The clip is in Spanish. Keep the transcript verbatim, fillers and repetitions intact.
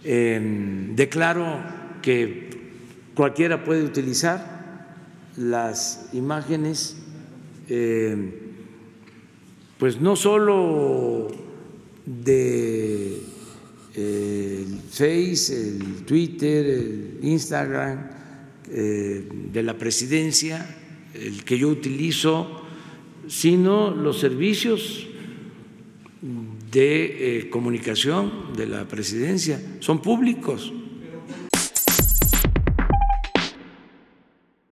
Eh, declaro que cualquiera puede utilizar las imágenes, eh, pues no solo de eh, el Face, el Twitter, el Instagram, eh, de la presidencia, el que yo utilizo, sino los servicios de eh, comunicación de la presidencia son públicos.